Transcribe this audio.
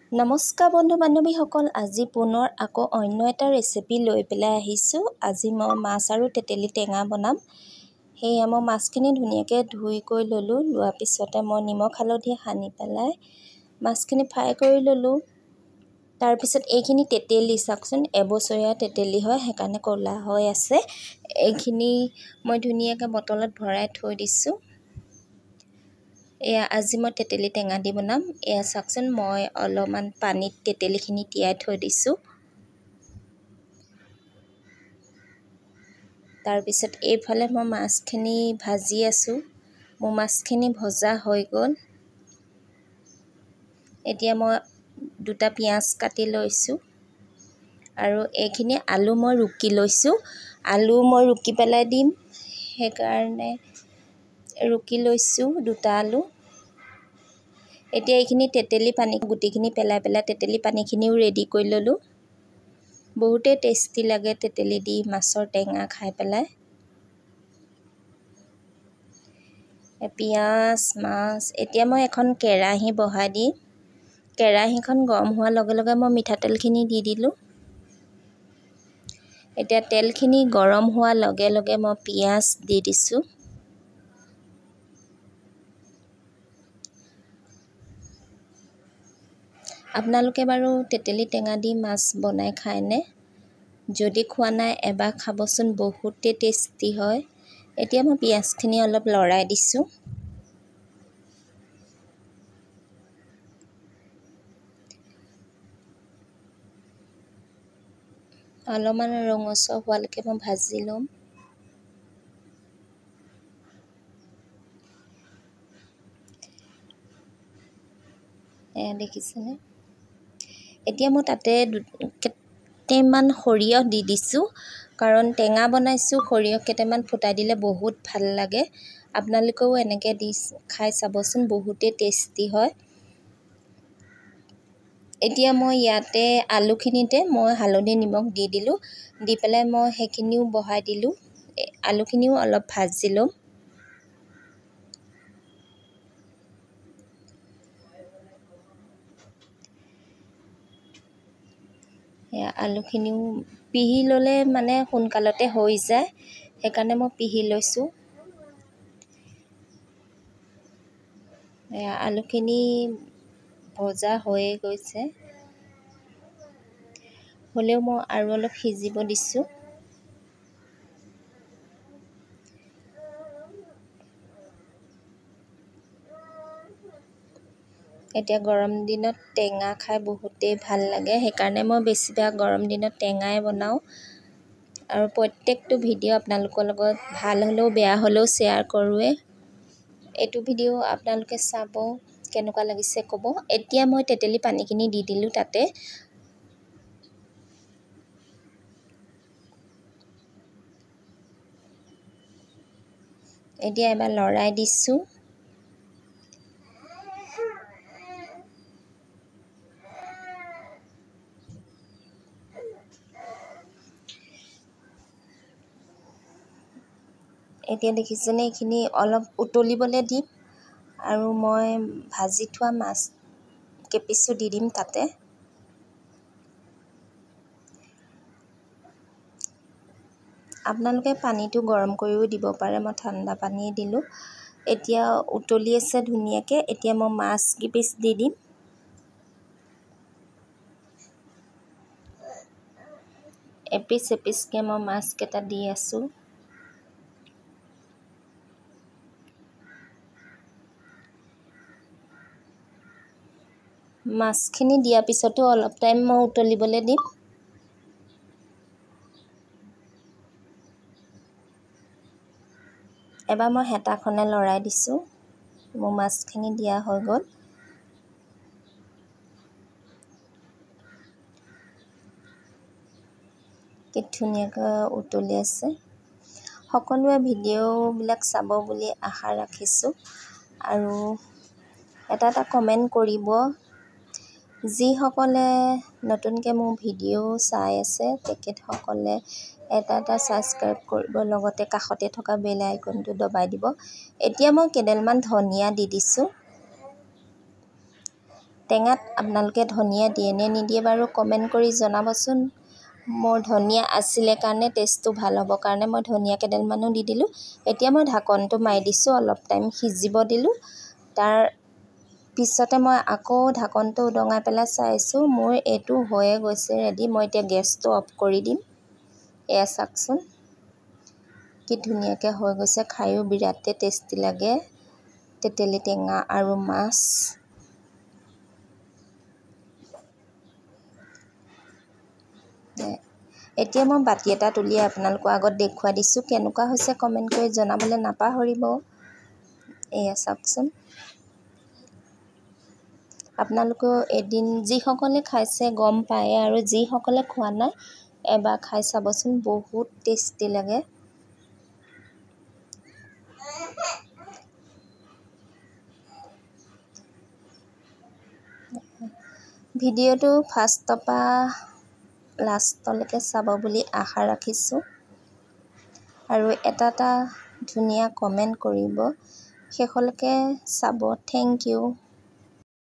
নমস্কাৰ বন্ধু বান্ধৱীসকল, আজি পুনৰ আকৌ অন্য এটা ৰেচিপি লৈ পেলাই আহিছোঁ। আজি মই মাছ আৰু তেতেলী টেঙা বনাম। সেয়ে মই মাছখিনি ধুনীয়াকৈ ধুই কৰি ল'লোঁ। লোৱাৰ পিছতে মই নিমখ হালধি সানি পেলাই মাছখিনি ফ্ৰাই কৰি ল'লোঁ। তাৰপিছত এইখিনি তেতেলী চাওকচোন, এবছৰীয়া তেতেলী হয়, সেইকাৰণে ক'লা হৈ আছে। এইখিনি মই ধুনীয়াকৈ বটলত ভৰাই থৈ দিছোঁ। এয়া আজি মই তেতেলী টেঙা দি বনাম। এয়া চাওকচোন, মই অলপমান পানীত তেতেলীখিনি তিয়াই থৈ দিছোঁ। তাৰপিছত এইফালে মই মাছখিনি ভাজি আছোঁ। মোৰ মাছখিনি ভজা হৈ গ'ল। এতিয়া মই দুটা পিঁয়াজ কাটি লৈছোঁ আৰু এইখিনি আলু মই ৰুকি লৈছোঁ। আলু মই ৰুকি পেলাই দিম, সেইকাৰণে ৰুকি লৈছোঁ দুটা আলু। এতিয়া এইখিনি তেতেলী পানী গুটিখিনি পেলাই তেতেলী পানীখিনিও ৰেডি কৰি ল'লোঁ। বহুতেই টেষ্টি লাগে তেতেলী দি মাছৰ টেঙা খাই পেলাই। পিঁয়াজ, মাছ, এতিয়া মই এখন কেৰাহী বহাই দি কেৰাহীখন গৰম হোৱাৰ লগে লগে মই মিঠাতেলখিনি দি দিলোঁ। এতিয়া তেলখিনি গৰম হোৱাৰ লগে লগে মই পিঁয়াজ দি দিছোঁ। আপোনালোকে বাৰু তেতেলী টেঙা দি মাছ বনাই খায়নে? যদি খোৱা নাই এবাৰ খাবচোন, বহুতেই টেষ্টি হয়। এতিয়া মই পিঁয়াজখিনি অলপ লৰাই দিছোঁ। অলপমান ৰঙচুৱা হোৱালৈকে মই ভাজি ল'ম। এয়া দেখিছেনে? এতিয়া মই তাতে কেইটামান সৰিয়হ দি দিছোঁ, কাৰণ টেঙা বনাইছোঁ। সৰিয়হ কেইটামান ফুটাই দিলে বহুত ভাল লাগে। আপোনালোকেও এনেকৈ দি খাই চাবচোন, বহুতেই টেষ্টি হয়। এতিয়া মই ইয়াতে আলুখিনিতে মই হালধি নিমখ দি দিলোঁ। দি পেলাই মই সেইখিনিও বহাই দিলোঁ। আলুখিনিও অলপ ভাজি ল'ম। আলুখিনিও পিহি ল'লে মানে সোনকালতে হৈ যায়, সেইকাৰণে মই পিহি লৈছোঁ। আলুখিনি ভজা হৈয়ে গৈছে, হ'লেও মই আৰু অলপ সিজিব দিছোঁ। এতিয়া গৰম দিনত টেঙা খাই বহুতেই ভাল লাগে, সেইকাৰণে মই বেছিভাগ গৰম দিনত টেঙাই বনাওঁ। আৰু প্ৰত্যেকটো ভিডিঅ' আপোনালোকৰ লগত ভাল হ'লেও বেয়া হ'লেও শ্বেয়াৰ কৰোঁৱে। এইটো ভিডিঅ' আপোনালোকে চাব, কেনেকুৱা লাগিছে ক'ব। এতিয়া মই তেতেলী পানীখিনি দি দিলোঁ তাতে। এতিয়া এবাৰ লৰাই দিছোঁ। এতিয়া দেখিছেনে, এইখিনি অলপ উতলিবলৈ দিম আৰু মই ভাজি থোৱা মাছ কেইপিচো দি দিম তাতে। আপোনালোকে পানীটো গৰম কৰিও দিব পাৰে, মই ঠাণ্ডা পানীয়ে দিলোঁ। এতিয়া উতলি আছে ধুনীয়াকৈ। এতিয়া মই মাছ কেইপিচ দি দিম। এপিচ এপিচকৈ মই মাছকেইটা দি আছোঁ। মাছখিনি দিয়াৰ পিছতো অলপ টাইম মই উতলিবলৈ দিম। এবাৰ মই হেতাখনে লৰাই দিছোঁ। মোৰ মাছখিনি দিয়া হৈ গ'ল। কি ধুনীয়াকৈ উতলি আছে। সকলোৱে ভিডিঅ'বিলাক চাব বুলি আশা ৰাখিছোঁ। আৰু এটা কমেণ্ট কৰিব। যিসকলে নতুনকৈ মোৰ ভিডিঅ' চাই আছে, তেখেতসকলে এটা ছাবস্ক্ৰাইব কৰিব, লগতে কাষতে থকা বেল আইকনটো দবাই দিব। এতিয়া মই কেইডালমান ধনিয়া দি দিছোঁ। টেঙাত আপোনালোকে ধনিয়া দিয়ে নে নিদিয়ে বাৰু কমেণ্ট কৰি জনাবচোন। মোৰ ধনিয়া আছিলে কাৰণে টেষ্টটো ভাল হ'ব কাৰণে মই ধনিয়া কেইডালমানো দি দিলোঁ। এতিয়া মই ঢাকনটো মাৰি দিছোঁ, অলপ টাইম সিজিব দিলোঁ। তাৰ পিছতে মই আকৌ ঢাকনটো উদঙাই পেলাই চাইছোঁ, মোৰ এইটো হৈয়ে গৈছে ৰেডি। মই এতিয়া গেছটো অফ কৰি দিম। এয়া চাওকচোন কি ধুনীয়াকৈ হৈ গৈছে, খায়ো বিৰাটেই টেষ্টি লাগে তেতেলী টেঙা আৰু মাছ। এতিয়া মই বাতি এটাত উলিয়াই আপোনালোকৰ আগত দেখুৱাই দিছোঁ, কেনেকুৱা হৈছে কমেণ্ট কৰি জনাবলৈ নাপাহৰিব। এয়া চাওকচোন, আপোনালোকেও এদিন যিসকলে খাইছে গম পায়, আৰু যিসকলে খোৱা নাই এবাৰ খাই চাবচোন, বহুত টেষ্টি লাগে। ভিডিঅ'টো ফাৰ্ষ্টৰ পৰা লাষ্টলৈকে চাব বুলি আশা ৰাখিছোঁ, আৰু এটা ধুনীয়া কমেণ্ট কৰিব। শেষলৈকে চাব। Thank U.